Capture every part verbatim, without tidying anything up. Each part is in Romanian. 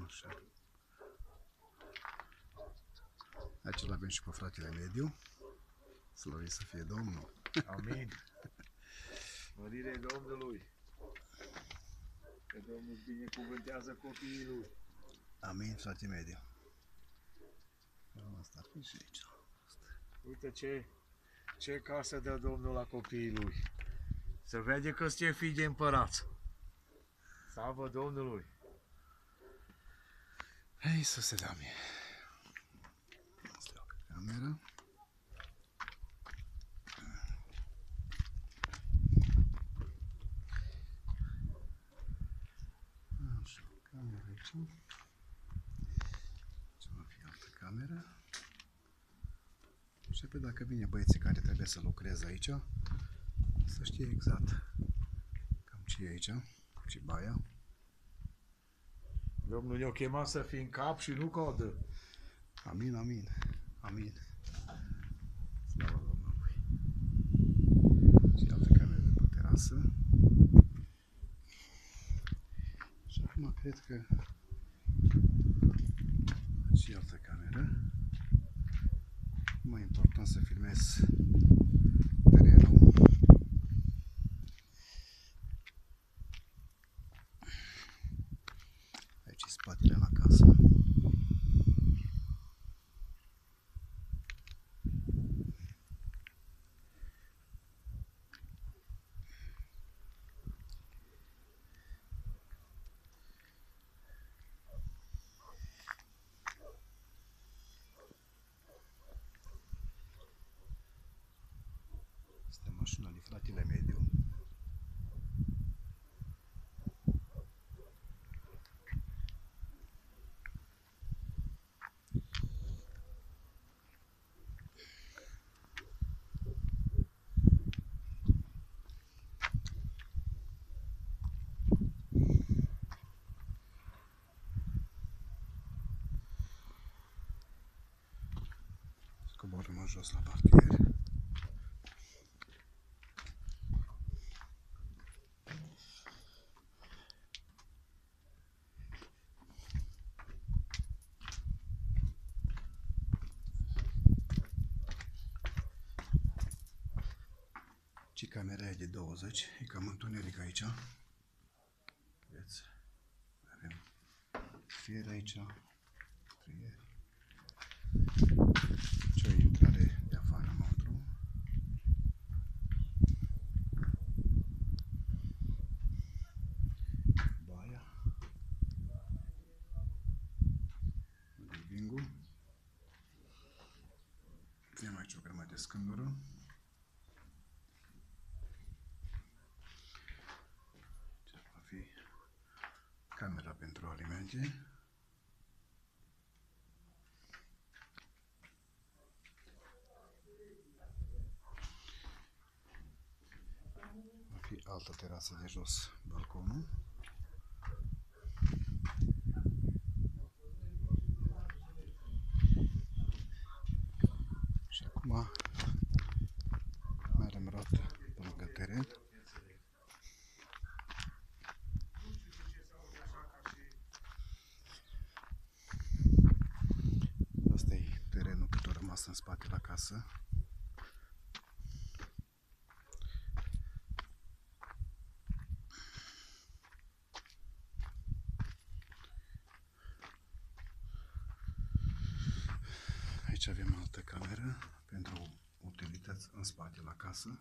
Așa. Aici îl avem și pe fratele mediu. Slăvit să fie Domnul. Amin. Mărire Domnului. Că Domnul binecuvântează copiii lui. Amin, frate mediu. Asta ar fi și aici. Uite ce, ce casă dă Domnul la copiii lui. Să vede că sunt fii de împărați. Slavă Domnului. Hei, să se dea mie. Asta e o cameră. Așa, o cameră aici. Ce va fi altă cameră. Și pe dacă vine băieții care trebuie să lucreze aici, să știe exact cam ce e aici și baia. Domnul ne-a chemat să fim cap și nu codă. Amin, amin, amin. Slavă Domnului. Și altă cameră de pe terasă. Și acum cred că și altă cameră. Mai important să filmez terenul. Aici e spatele la casă. Este mașina lui fratele mediu. Coborâm jos la parter. Și camera e de douăzeci, e cam întuneric aici. Vedeți? Avem fier aici, fier. Și o intrare de afară înăuntru. Baia. Living-ul. Avem aici o grămadă de scândură. Ce va fi camera pentru alimente. Va fi altă terasă de jos, balconul. Și acum mergem roată pe lângă teren. Asta e terenul cât a rămas în spate la casă. Aici avem altă cameră pentru utilități în spate la casă.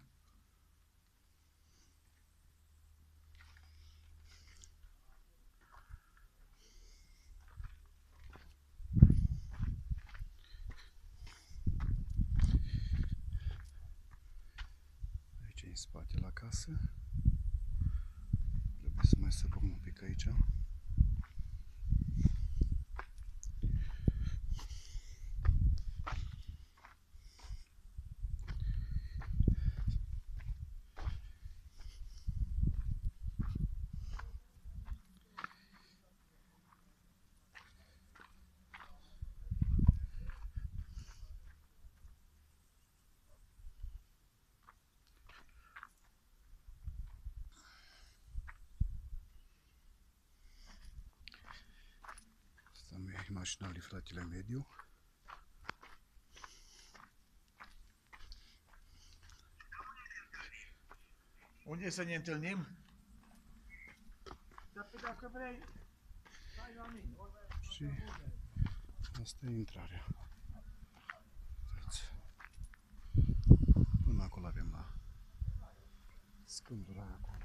Aici e în spate la casă. Trebuie să mai săpăm un pic aici. mașina lui fratele mediu. Unde să ne întâlnim? Dar pe dacă vrei, stai la mine. Și asta e intrarea. Uitați. Până acolo avem la scândura aia cu